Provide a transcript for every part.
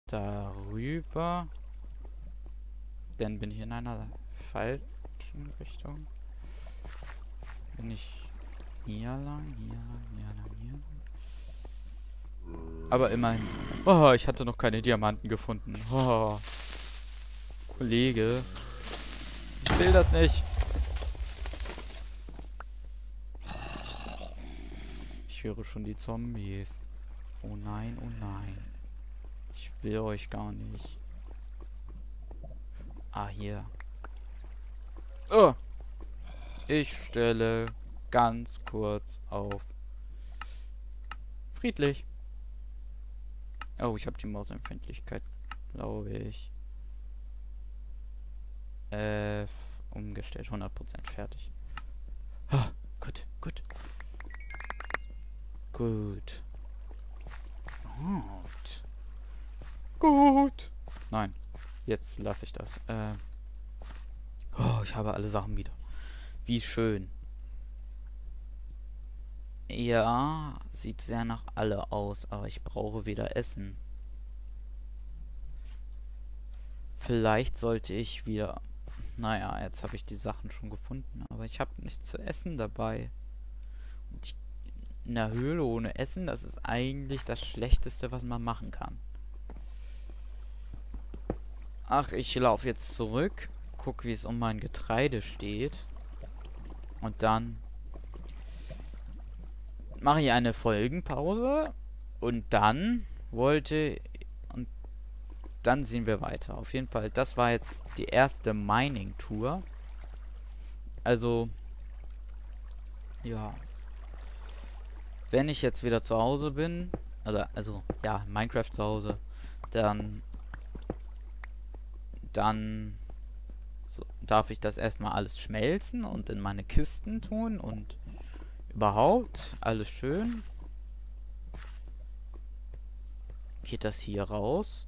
darüber. Dann bin ich in einer falschen Richtung. Bin ich hier lang, hier lang, hier lang, hier lang. Aber immerhin. Oh, ich hatte noch keine Diamanten gefunden. Oh, Kollege. Ich will das nicht. Ich höre schon die Zombies. Oh nein, oh nein. Ich will euch gar nicht. Ah, hier. Oh. Ich stelle ganz kurz auf friedlich. Oh, ich habe die Mausempfindlichkeit, glaube ich. Umgestellt, 100% fertig. Ah, gut, gut. Gut. Gut. Gut. Nein, jetzt lasse ich das. Oh, ich habe alle Sachen wieder. Wie schön. Ja, sieht sehr nach alle aus, aber ich brauche wieder Essen. Vielleicht sollte ich wieder... Naja, jetzt habe ich die Sachen schon gefunden, aber ich habe nichts zu essen dabei. Und in der Höhle ohne Essen, das ist eigentlich das Schlechteste, was man machen kann. Ach, ich laufe jetzt zurück, guck, wie es um mein Getreide steht. Und dann mache ich eine Folgenpause. Und dann dann sehen wir weiter. Auf jeden Fall, das war jetzt die erste Mining-Tour. Also, ja. Wenn ich jetzt wieder zu Hause bin, also ja, Minecraft zu Hause, dann darf ich das erstmal alles schmelzen und in meine Kisten tun und überhaupt alles schön. Geht das hier raus?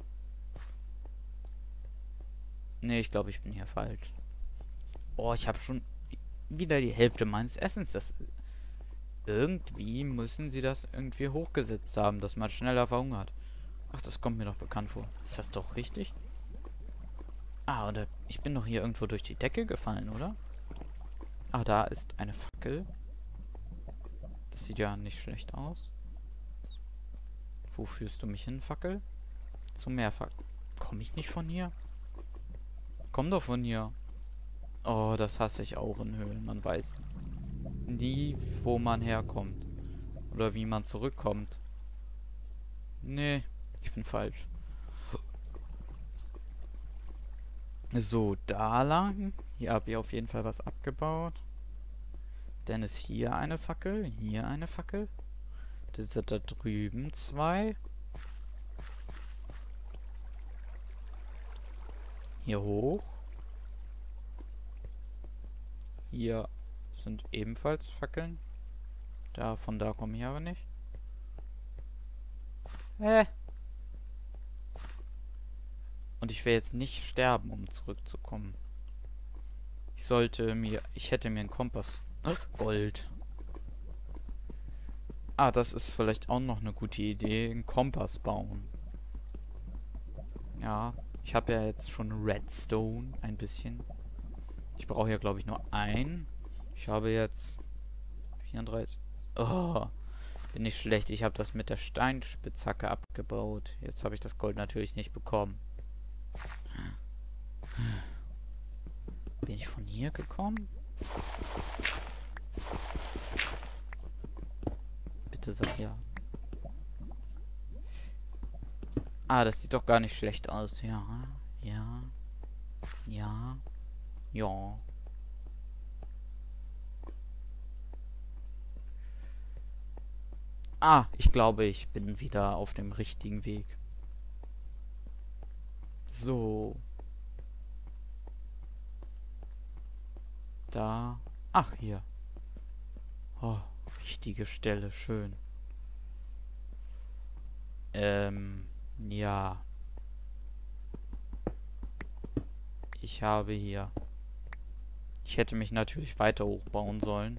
Ne, ich glaube, ich bin hier falsch. Oh, ich habe schon wieder die Hälfte meines Essens. Irgendwie müssen sie das irgendwie hochgesetzt haben, dass man schneller verhungert. Ach, das kommt mir doch bekannt vor. Ist das doch richtig? Ah, oder ich bin doch hier irgendwo durch die Decke gefallen, oder? Ah, da ist eine Fackel. Das sieht ja nicht schlecht aus. Wo führst du mich hin, Fackel? Zum Meerfackel. Komme ich nicht von hier? Komm doch von hier. Oh, das hasse ich auch in Höhlen. Man weiß nie, wo man herkommt. Oder wie man zurückkommt. Nee, ich bin falsch. So, da lang. Hier habe ich auf jeden Fall was abgebaut. Dann ist hier eine Fackel. Hier eine Fackel. Das sind da drüben zwei. Hier hoch. Hier sind ebenfalls Fackeln. Von da komme ich aber nicht. Und ich will jetzt nicht sterben, um zurückzukommen. Ich hätte mir einen Kompass... Ach, Gold. Ah, das ist vielleicht auch noch eine gute Idee. Einen Kompass bauen. Ja, ich habe ja jetzt schon Redstone. Ein bisschen. Ich brauche ja, glaube ich, nur einen. Ich habe jetzt 34. Oh, bin nicht schlecht. Ich habe das mit der Steinspitzhacke abgebaut. Jetzt habe ich das Gold natürlich nicht bekommen. Bin ich von hier gekommen? Bitte sag ja. Ah, das sieht doch gar nicht schlecht aus. Ja, ja, ja, ja. Ah, ich glaube, ich bin wieder auf dem richtigen Weg. So. Da. Ach, hier. Oh, richtige Stelle. Schön. Ja. Ich habe hier... Ich hätte mich natürlich weiter hochbauen sollen.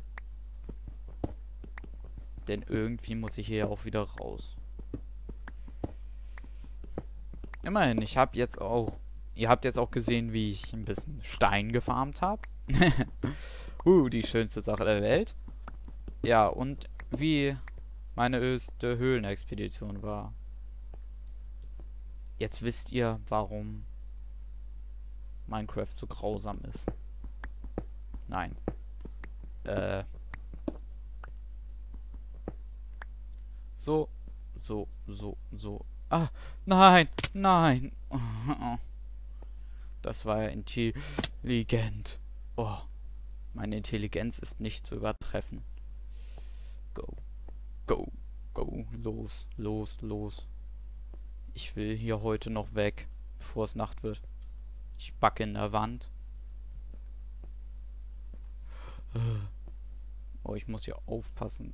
Denn irgendwie muss ich hier auch wieder raus. Immerhin, ich habe jetzt auch... Ihr habt jetzt auch gesehen, wie ich ein bisschen Stein gefarmt habe. Die schönste Sache der Welt. Ja, und wie meine erste Höhlenexpedition war. Jetzt wisst ihr, warum Minecraft so grausam ist. Nein. So. Ah, nein, nein. Das war ja intelligent. Oh, meine Intelligenz ist nicht zu übertreffen. Go, go, go. Los. Ich will hier heute noch weg, bevor es Nacht wird. Ich backe in der Wand. Oh, ich muss hier aufpassen.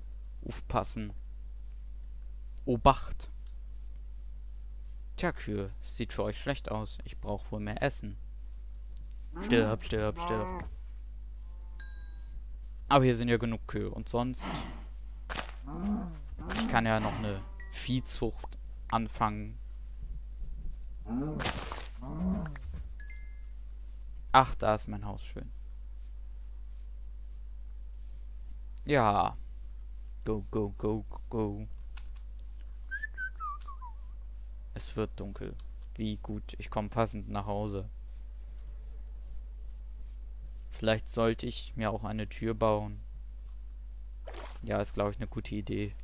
Obacht. Tja, Kühe, sieht für euch schlecht aus. Ich brauche wohl mehr Essen. Stirb. Aber hier sind ja genug Kühe. Und sonst... Ich kann ja noch eine Viehzucht anfangen. Ach, da ist mein Haus schön. Ja. Go. Es wird dunkel. Wie gut. Ich komme passend nach Hause. Vielleicht sollte ich mir auch eine Tür bauen. Ja, ist, glaube ich, eine gute Idee.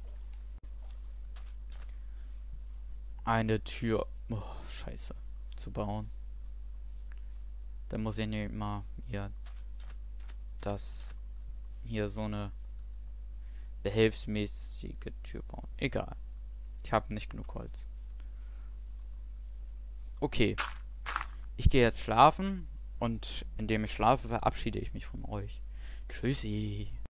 Eine Tür... Oh, scheiße. Zu bauen. Dann muss ich nicht mal hier... Das... Hier so eine... behelfsmäßige Tür bauen. Egal. Ich habe nicht genug Holz. Okay. Ich gehe jetzt schlafen. Und indem ich schlafe, verabschiede ich mich von euch. Tschüssi.